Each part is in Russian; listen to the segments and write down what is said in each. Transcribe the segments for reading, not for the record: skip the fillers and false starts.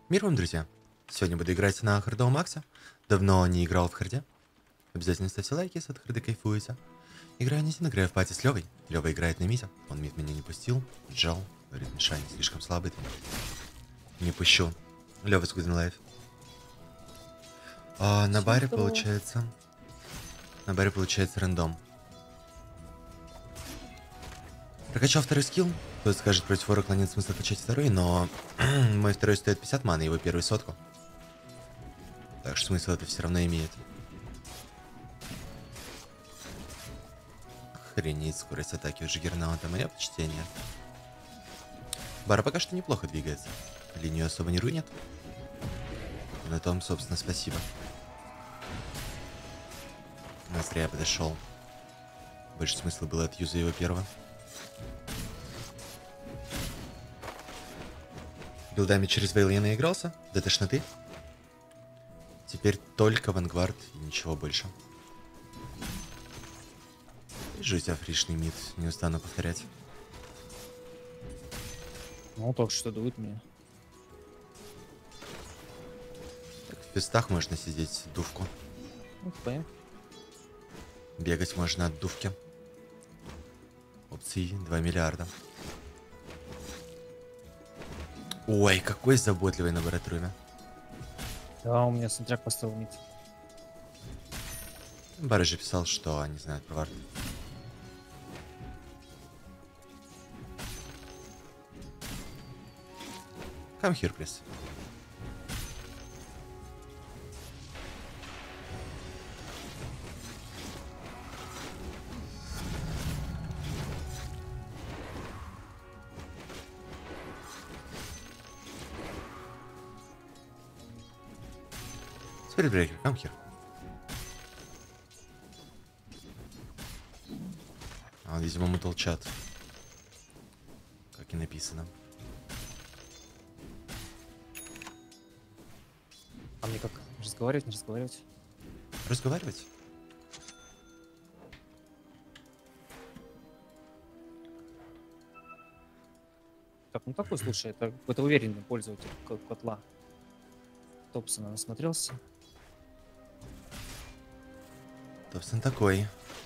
Мир вам, друзья! Сегодня буду играть на хардовом Максе. Давно не играл в харде. Обязательно ставьте лайки, если от харды кайфуете. Играю не один, играю в пати с Левой. Лева играет на миде. Он мид меня не пустил. Джал. Говорит, Мишань, слишком слабый ты. Не пущу. Лева с Good Life. На баре получается... На баре получается рандом. Прокачал второй скилл. Кто-то скажет, против Оракла нет смысла качать второй, но мой второй стоит 50 маны, его первый сотку. Так что смысл это все равно имеет. Охренеть, скорость атаки у Джиггернаута, мое почтение. Бара пока что неплохо двигается. Линию особо не рунет. И на том, собственно, спасибо. Но зря я подошел. Больше смысла было от юза его первого. Билдами через Вейл я наигрался, до тошноты. Теперь только Вангвард и ничего больше. Вижу у тебя фришный мид, не устану повторять. Ну, только что дует мне. Так, в пестах можно сидеть, дувку. Ну, понятно. Бегать можно от дувки. Опции 2 миллиарда. Ой, какой заботливый на баратруме. Да, у меня сентряк поставил мид. Бара же писал, что они знают про вард. Come here, please. Spirit Breaker, come here. Видимо, мутал чат. Как и написано. А мне как? Разговаривать, не разговаривать? Разговаривать? Так, ну такой, слушай, это какой-то уверенный пользователь котла. Топсона насмотрелся. Топсон такой.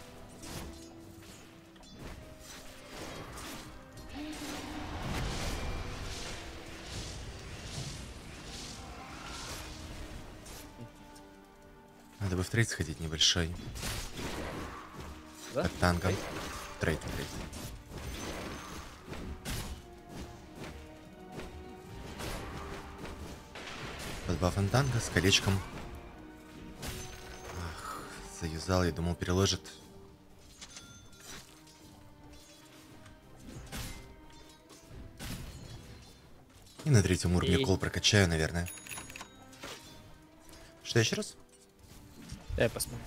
Надо бы в трейд сходить небольшой. Да? Под танком. Трейд. Под бафом танка с колечком. Ах, заюзал, я думал переложит. И на третьем уровне кол прокачаю, наверное. Что еще раз? Дай посмотреть.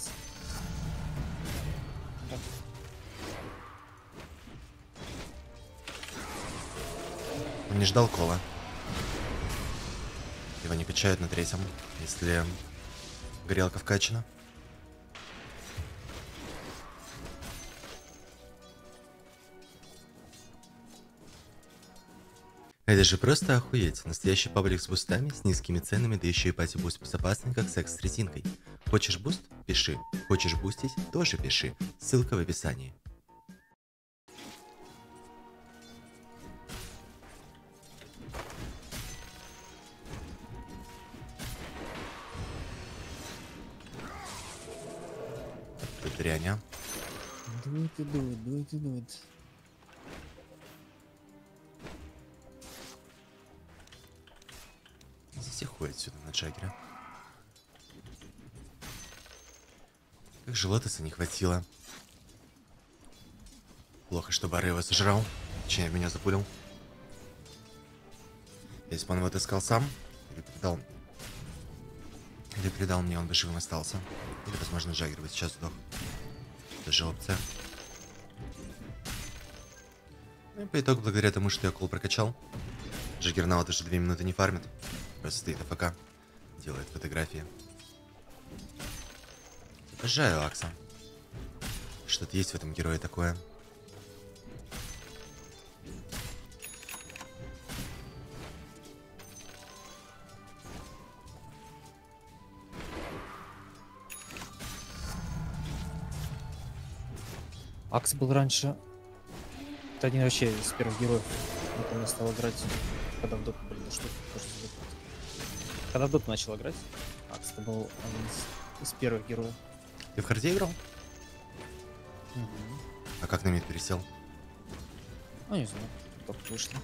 Он не ждал кола. Его не качают на третьем, если горелка вкачана. Это же просто охуеть. Настоящий паблик с бустами, с низкими ценами, да еще и пати-буст безопасный, как секс с резинкой. Хочешь буст? Пиши. Хочешь бустить? Тоже пиши. Ссылка в описании. Тут дрянь, а? Дует. Здесь все ходят сюда на Джаггера. Как же лотоса не хватило. Плохо, что Бара его сожрал. Точнее, меня запулил. Если бы он его отыскал сам, или передал мне, он бы живым остался. Или, возможно, Джаггер бы сейчас сдох. Тоже опция. Ну и по итогу, благодаря тому, что я кол прокачал, Джаггернаут уже 2 минуты не фармит. Просто стоит АФК. Делает фотографии. Обожаю Акса. Что-то есть в этом герое такое. Акс был раньше. Это один вообще из первых героев. Потом я стал играть, когда в доту, блин, да что ты хочешь за доту? Когда в доту начал играть, Акс это был один из первых героев. Ты в харде играл? Мгм. А как на мид пересел? Ну, не знаю, только вышло.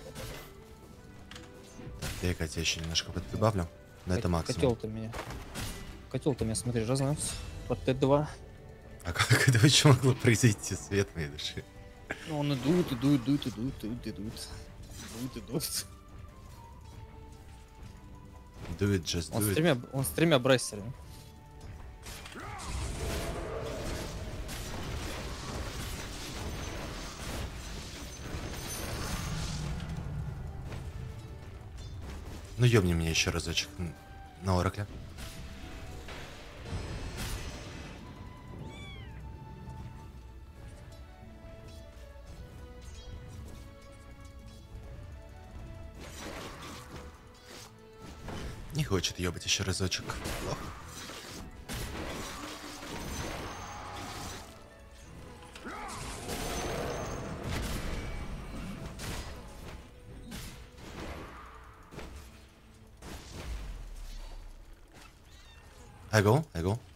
Я тебя еще немножко прибавлю. Но это максимум. Котел-то меня, смотри, разнес под Т2. А как это вообще могло произойти, свет моей души? Ну, он идут. Do it, just Он do с it. тремя брассерами. Ну ёбни меня еще разочек на Оракле. Не хочет ёбать еще разочек. Ох. I go.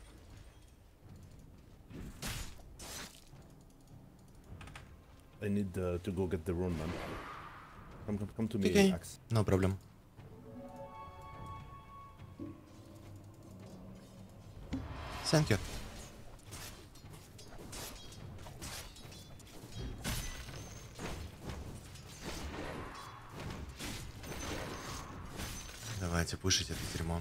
I need to go get the rune, man. Come to me, Okay. Axe. No problem. Thank you. Давайте пушить это дерьмо.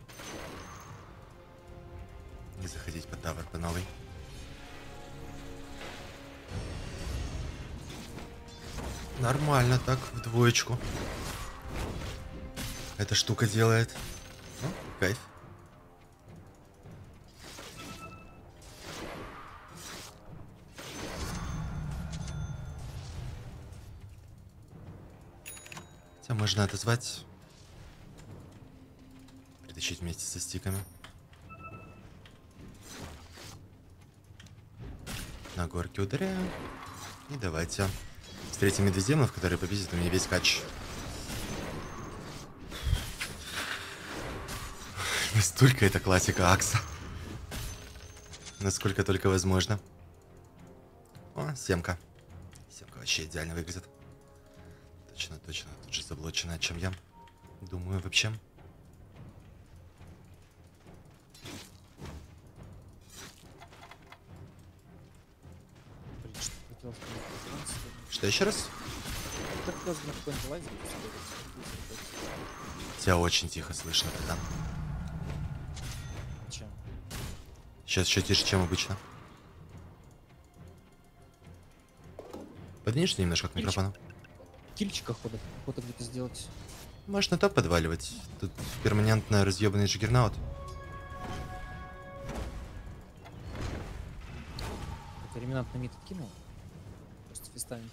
Не заходить под тавер по новой. Нормально так, в двоечку. Эта штука делает. Ну, кайф. Хотя можно отозвать. Притащить вместе со стиками. На горке ударяю. И давайте встретим медведемонов, которые победят у меня весь кач. Настолько это классика Акса. Насколько только возможно. О, семка. Семка вообще идеально выглядит. Точно. Тут же заблоченная, чем я. Думаю, вообще. Блин, что хотелось бы на какой-нибудь Что еще раз? лайф сбегать. Тебя очень тихо слышно, да? Чем? Сейчас еще тише, чем обычно. Подвинешься немножко к микрофону? Кильчика охота где-то сделать. Можно топ подваливать. Тут перманентно разъебанный джиггернаут. Так, реминант на мид откинул. Просто фистами.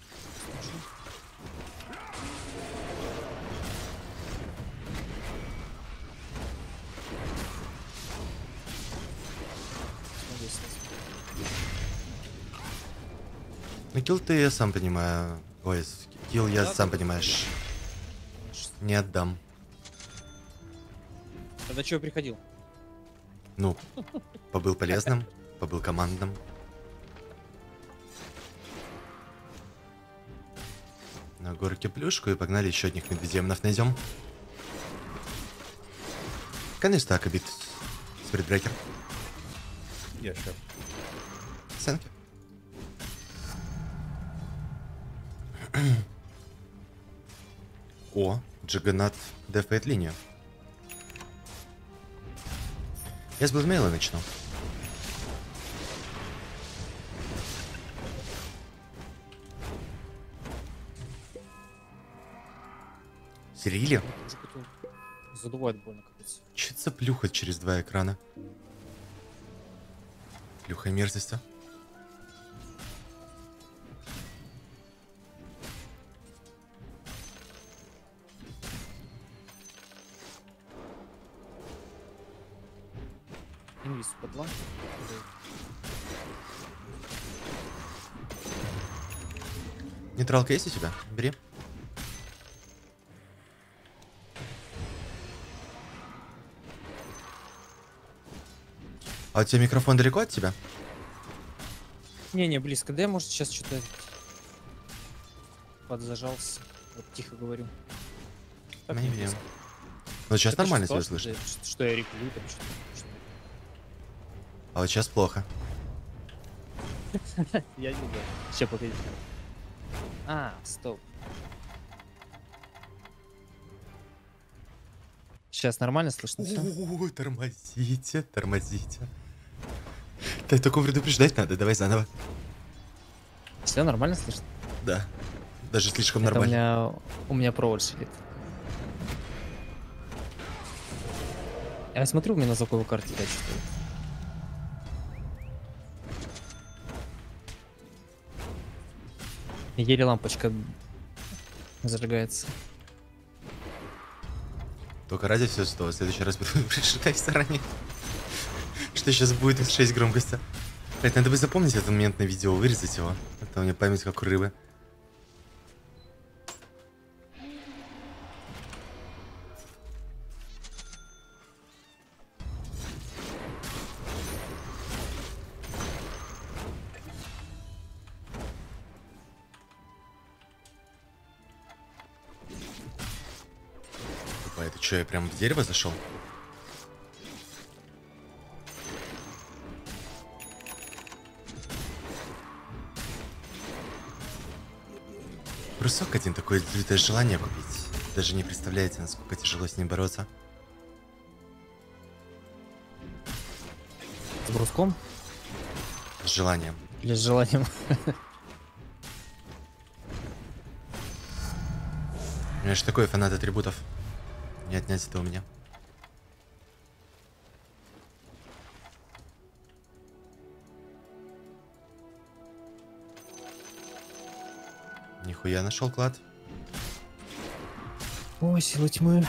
Ну, килл ты, я сам понимаю. Ой, килл я Да, сам да. понимаешь. Не отдам. Тогда чего приходил? Ну, побыл полезным, побыл командным. На горке плюшку и погнали еще одних медведемонов найдем. Конечно, так обид. Спиритбрекер. Yeah, sure. Сенки. О, Джаггернат дефает линию. Я с Блэдмейла начну. Серили? Уже хотел. Задувает больно, капец. Чё это за плюха через два экрана? Плюха мерзости. Инвиз подла. Нейтралка есть у тебя? Бери. А у тебя микрофон далеко от тебя? Не-не, близко. Да я, может, сейчас что-то подзажался. Вот тихо говорю. Так не Не близко. Ну сейчас Это нормально что, тебя слышно. что я рекую, там что-то. А вот сейчас плохо. Я не знаю. Сейчас, погоди. А, стоп. Сейчас нормально слышно все? О, тормозите, тормозите. Да только предупреждать надо, давай заново. Все нормально слышно? Да. Даже слишком Это нормально. у меня провод шилит. Я смотрю, у меня на звуковой карте, да, что-то. Еле лампочка зажигается. Только ради всего святого, в следующий раз предупреждай заранее. Что сейчас будет из 6 громкости. Блять, надо бы запомнить этот момент на видео, вырезать его. Это у меня память как у рыбы. Тупо, это что, я прям в дерево зашел? Брусок один, такое лютое желание купить. Даже не представляете, насколько тяжело с ним бороться. С бруском С желанием. или с желанием? Я же такой фанат атрибутов. Не отнять это у меня. Нихуя нашел клад. Ой, сила тьмы.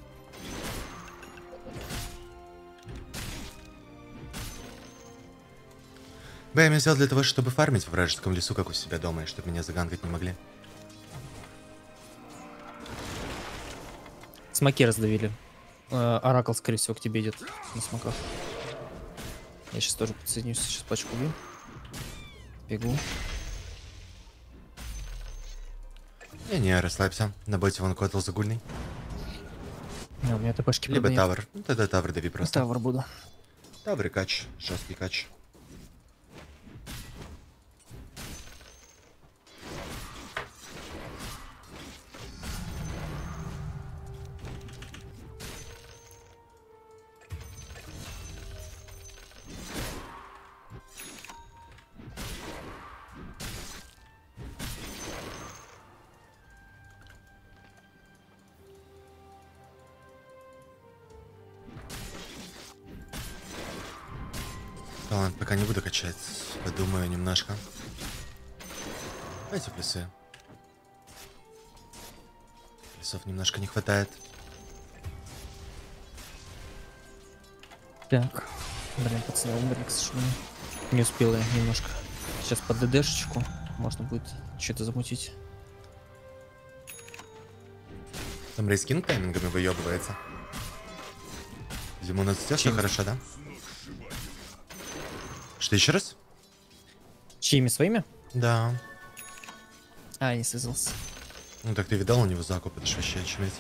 БМ я взял для того, чтобы фармить в вражеском лесу, как у себя дома, и чтобы меня загангать не могли. Смоки раздавили. Оракл, скорее всего, к тебе идет на смоках. Я сейчас тоже подсоединюсь, сейчас пачку бью. Бегу. Не, расслабься. На боте вон котл загульный. Не, у меня ТПшки Либо подают. тавр. Ну тогда тавр дави просто. Тавр буду. Тавр и кач. Жесткий кач. Талант пока не буду качать. Подумаю немножко. Давайте плюсы. Плюсов немножко не хватает. Так. Блин, пацаны, умерли, к сожалению. Не успел я немножко. Сейчас под ДДшечку можно будет что-то замутить. Там рейскин таймингами выебывается. Зиму все Чем? хорошо, да? Что, еще раз? Чьими своими? Да. А, не связался. Ну так ты видал у него закуп, это ж вообще очередь.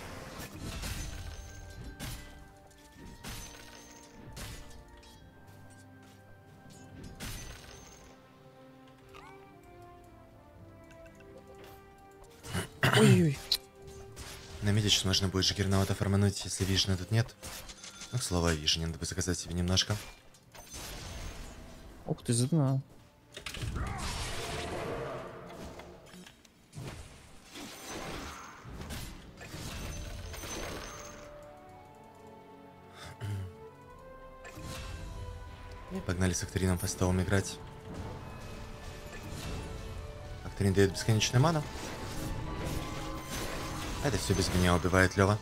Ой-ой-ой. На миде сейчас можно будет жигернаута формануть, если вижена тут нет. Ну, к слову о вижене, надо бы заказать себе немножко. Ух ты, задна. И погнали с Акторином по столам играть. Акторин дает бесконечную ману. А это все без меня убивает Лева.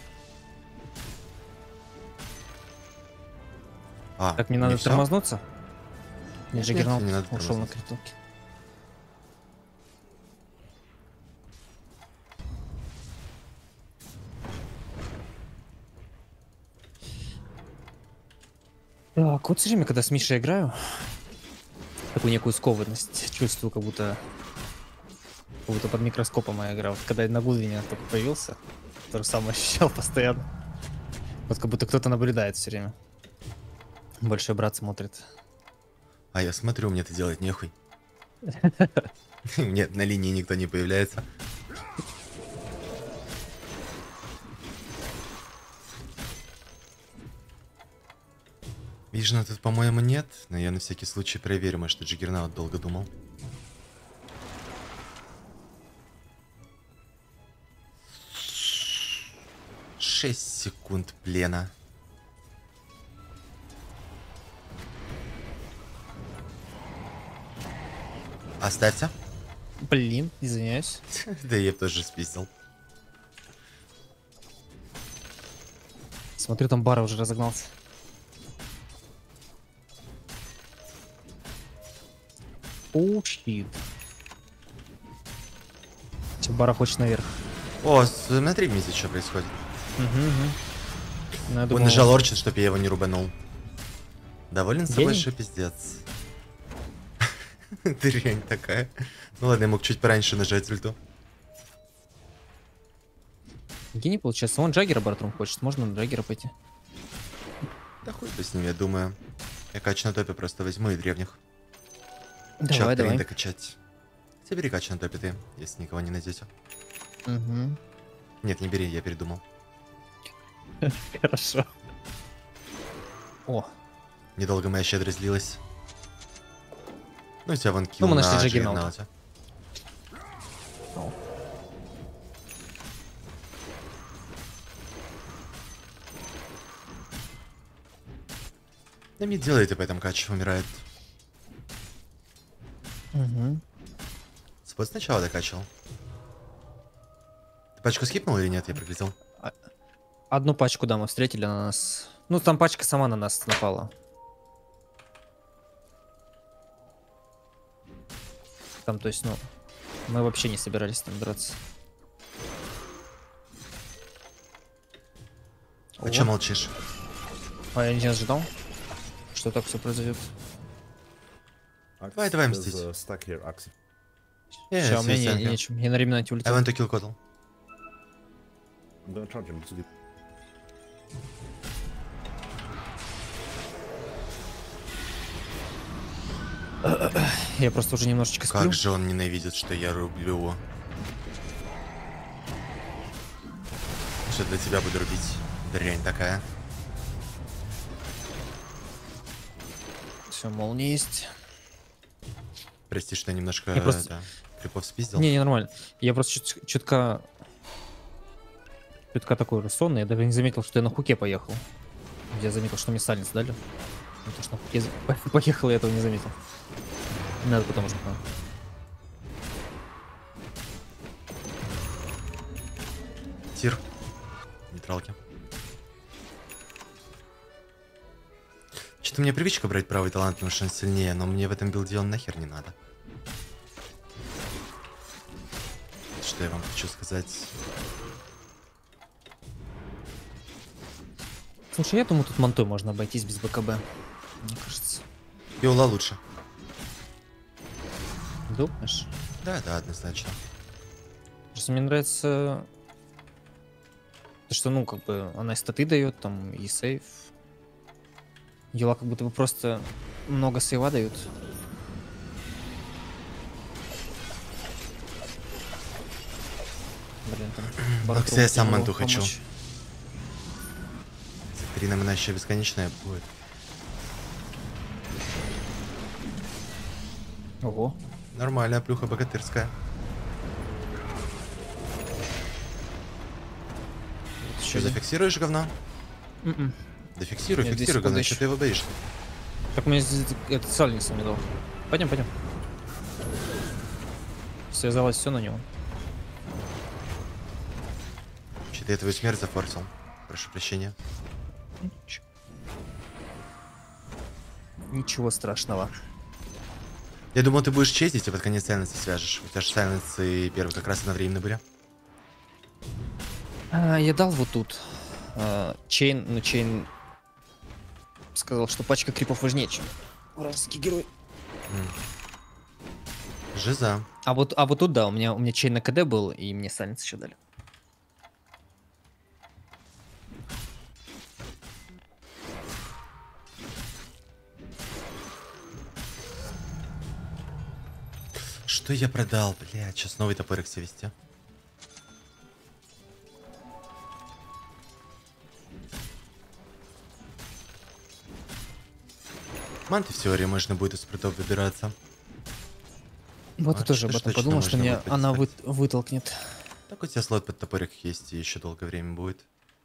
А, Так, мне не надо всё? тормознуться? Нет, Джиггернаут не надо ушел на тормознуться. критулке. Так, вот все время, когда с Мишей играю, такую некую скованность чувствую, как будто под микроскопом моя игра. Вот когда я на Гудвине только появился, то же самое ощущал постоянно. Вот как будто кто-то наблюдает все время. Большой брат смотрит. А я смотрю, мне это делать нехуй. Нет, на линии никто не появляется. Вижена тут, по-моему, нет, но я на всякий случай проверю, может, Джиггернаут долго думал. Шесть секунд плена. Оставьте. Блин, извиняюсь. Да я б тоже спиздил. Смотрю, там Бара уже разогнался. Оу, щит. Че, Бара хочет наверх. О, смотри, Мизи, что происходит. Угу. Ну, я Он думал, нажал Орчин, чтоб я его не рубанул. Доволен собой, Гений. что пиздец. Дрянь такая. Ну ладно, я мог чуть пораньше нажать ульту. гений получается. Он Джаггера Бартрум хочет. Можно на Джаггера пойти. Да хуй бы с ним, я думаю. Я кач на топе просто возьму и древних. Давай, давай. Докачать. Хотя бери кач на топе ты, если никого не найдете. Угу. Нет, не бери, я передумал. Хорошо. О, Недолго моя щедрость длилась. Ну, у тебя вон килл Ну, мы нашли на Джаггернаута. Джаггернауте. о. Да мид делает, и поэтому кач умирает. Угу. Спот сначала докачивал. Ты пачку скипнул или нет? Я проглядел. Одну пачку, да, мы встретили на нас. Ну, там пачка сама на нас напала. Там, то есть, ну, мы вообще не собирались там драться. А чё молчишь? А я не ожидал, что так все произойдет. Axe, Давай there's мстить. a stack here, Axe. Сейчас, у меня нечем. Я на ремнанте I улетел. want to kill Kotal. I'm gonna charge him. It's good. Я просто уже немножечко сплю. Как же он ненавидит, что я рублю. Что для тебя буду рубить? Дрянь такая. Все, молния есть. Прости, что я немножко Я просто- крипов спиздил. Не, нормально. Я просто чутка такой уже сонный. Я даже не заметил, что я на хуке поехал. Я заметил, что мне сальниц дали. Ну, то, что на хуке поехал, я этого не заметил. Надо потом уже. Тир. Нейтралки. Что-то мне привычка брать правый талант, потому что он сильнее, но мне в этом билде он нахер не надо. Что я вам хочу сказать? Слушай, я думаю, тут мантой можно обойтись без БКБ. Мне кажется. Пиола лучше. Думаешь? Да, да, однозначно. Просто мне нравится... То, что, ну, как бы, она и статы дает, там, и сейф. Юла как будто бы просто много сейва дают. Блин, там... Макс, я сам не манту мог хочу. помочь. Трина она еще бесконечная будет. Ого. Нормальная плюха богатырская. Вот Что, ещё зафиксируешь говно? Мгм. Да фиксируй, Нет, 10 фиксируй говно, секунд что еще. ты его боишься? Так мне здесь этот сальница мне дал. Пойдем, пойдем. Связалось все на него. Что-то я твою смерть зафорсил. Прошу прощения. Ничего страшного. Я думал, ты будешь чездить и под конец сайленса свяжешь. У тебя же сайленсы первые как раз одновременно были. Я дал вот тут. Чейн, ну чейн... сказал, что пачка крипов важнее, чем вражеский герой. Жиза. А вот тут, да, у меня чейн на КД был, и мне саленс еще дали. Что я продал? Блядь, сейчас новый топорик себе вести. Манты в теории можно будет из прутов выбираться. Вот А я тоже об что ж этом точно подумал, что можно меня будет она подискать? вытолкнет. Так у тебя слот под топорик есть, и еще долгое время будет.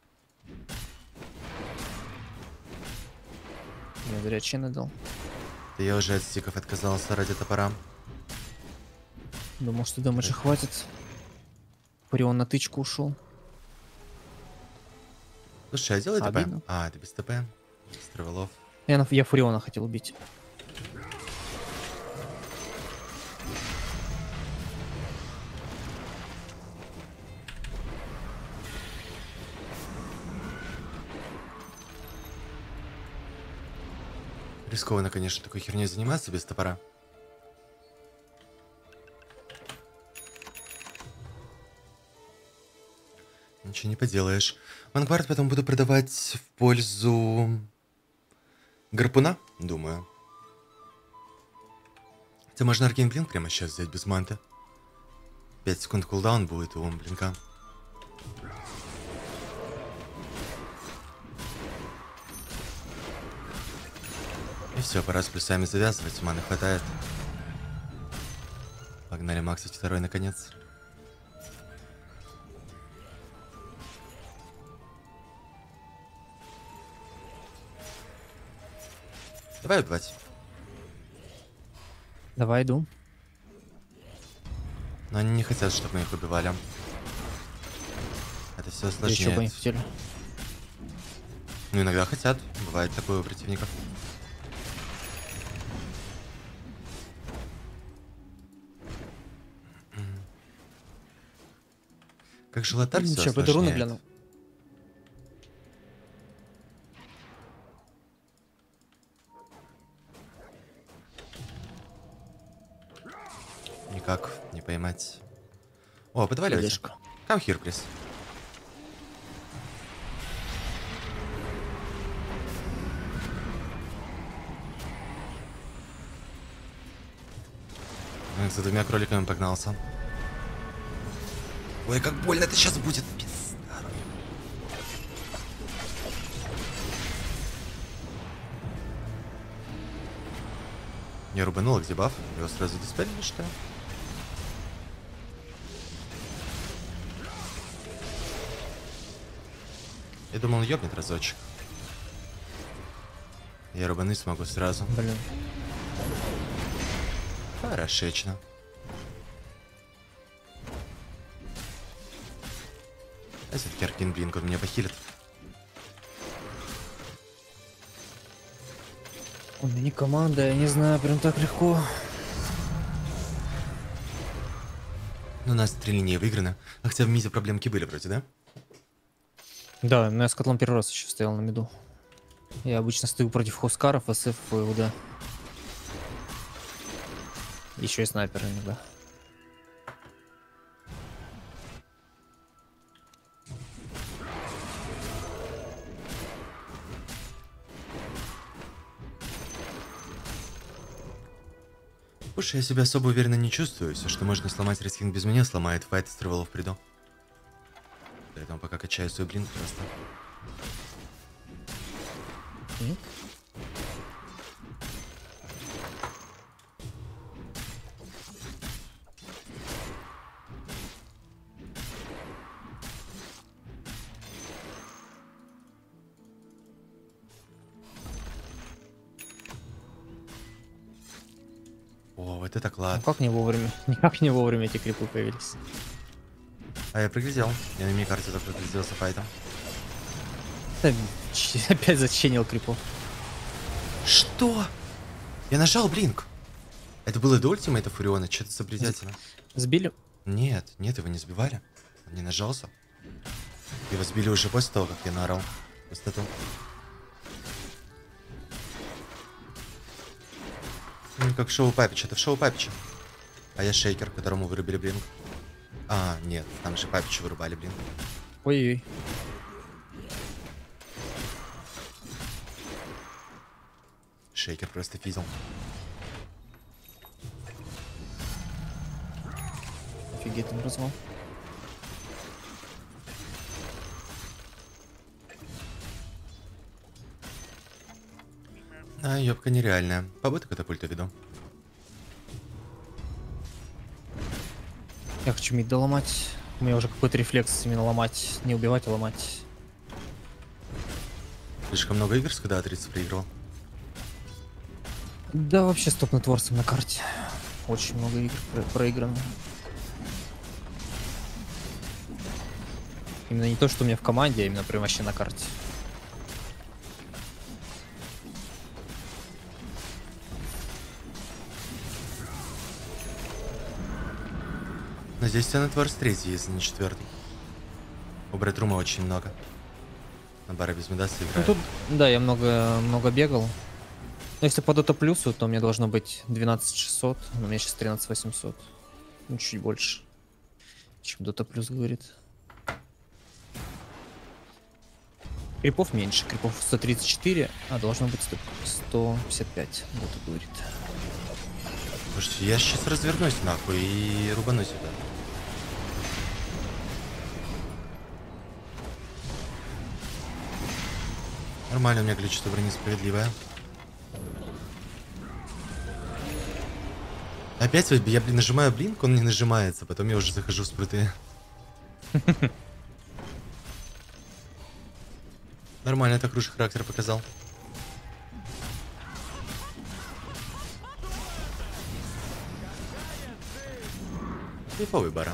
Я зря чейна дал. Да я уже от стиков отказался ради топора. Думал, что дэмэджа хватит. Фурион на тычку ушел. Слушай, а делай ТП? Обидно. А, это без ТП. Без травелов. Я Фуриона хотел убить. Рискованно, конечно, такой херней заниматься без топора. Ничего не поделаешь. Вангвард потом буду продавать в пользу гарпуна, думаю. Хотя можно Аркейн Блинк прямо сейчас взять без манты. 5 секунд кулдаун будет у блинка. И все, пора с плюсами завязывать, маны хватает. Погнали максить второй наконец. Давай убивать. Давай, иду. Но они не хотят, чтобы мы их убивали. Это все Я еще бы не осложняет. хотели. Ну, иногда хотят. Бывает такое у противников. Как же Лотар все Че, пойду руны осложняет. гляну. Никак не поймать. О, подваливайте. Флешка. Come here, please. За двумя кроликами погнался. Ой, как больно это сейчас будет. Пизда. Я рубанул дебаф. Его сразу диспелили, что ли? Я думал, он ёбнет разочек. Я рубаны смогу сразу. Блин. Хорошечно. А все-таки Аркейн Блинк, он меня похилит. У меня не команда, я не знаю, прям так легко. Ну, у нас 3 линии выиграны. А хотя в миде проблемки были вроде, да? Да, но я с котлом первый раз еще стоял на миду. Я обычно стою против Хоскаров, СФ и УД. Еще и снайпер иногда. Слушай, я себя особо уверенно не чувствую. Все, что можно сломать Рейскинг без меня, сломает. Файт из травелов приду. Поэтому пока качаю свой блин просто. О, вот это Ну клад. как не вовремя? Никак не вовремя эти крипы появились. А я проглядел. Я на мини-карте только прогляделся файтом. Да, опять заченил крипов. Что? Я нажал блинк. Это было до ультимейта Фуриона, что-то соблюдательно. Сбили? Нет, его не сбивали. Он не нажался. Его сбили уже после того, как я наорал. Пустоту. Как в шоу Папича. Это в шоу Папича. А я шейкер, которому вырубили блинк. А, нет, там же Папича вырубали блинк. Ой-ой. Шейкер просто физил. Офигеть, он развал. А, ёбка нереальная. Побыта катапульту веду. Я хочу мид доломать. У меня уже какой-то рефлекс именно ломать. Не убивать, а ломать. Слишком много игр, когда А30 проигрывал. Да, вообще с топ-нетворсом на карте. Очень много игр проиграно. Именно не то, что у меня в команде, а именно прям вообще на карте. Но здесь у Нетворс третий, если не четвертый. У Брэдрума очень много. На бара без медаса Ну, играет. тут, да, я много бегал. Но если по Dota плюсу, то мне должно быть 12600, но у меня сейчас 13800. Ну, чуть больше, чем Dota плюс говорит. Крипов меньше, крипов 134, а должно быть 155, Dota говорит. Слушайте, я сейчас развернусь нахуй и рубану сюда. Нормально, у меня количество брони справедливое. Опять вот я, блин, нажимаю блинк, он не нажимается, потом я уже захожу в спрыты. Нормально, так хороший характер показал. Клиповый бара.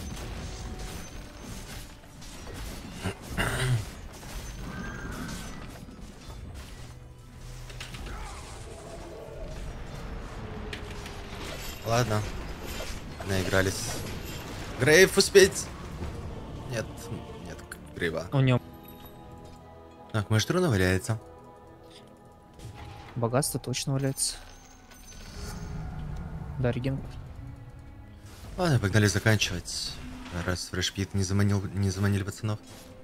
Ладно. Наигрались. Грейв успеть? Нет, нет, Грейва. У него Так, может, руна валяется. богатство точно валяется. Да, реген. Ладно, погнали заканчивать. Раз фрешпит не заманили пацанов.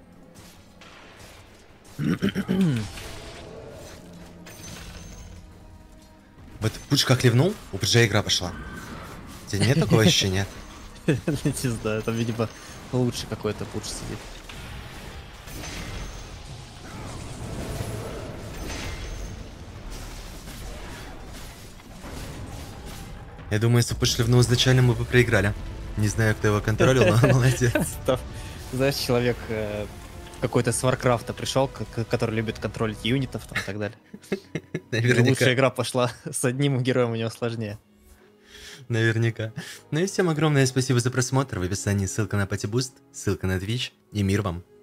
Вот Пуч как ливнул, у Пуджа игра пошла. У тебя нет такого ощущения? Не знаю, там, видимо, лучше какой-то пуш сидит. Я думаю, если бы Пуч ливнул изначально, мы бы проиграли. Не знаю, кто его контролил, но молодец. Там, знаешь, человек какой-то с Варкрафта пришел, который любит контролить юнитов там, и так далее. Лучшая Наверняка. игра пошла с одним героем, у него сложнее. Наверняка. Ну и всем огромное спасибо за просмотр. В описании ссылка на патибуст, ссылка на Twitch. И мир вам.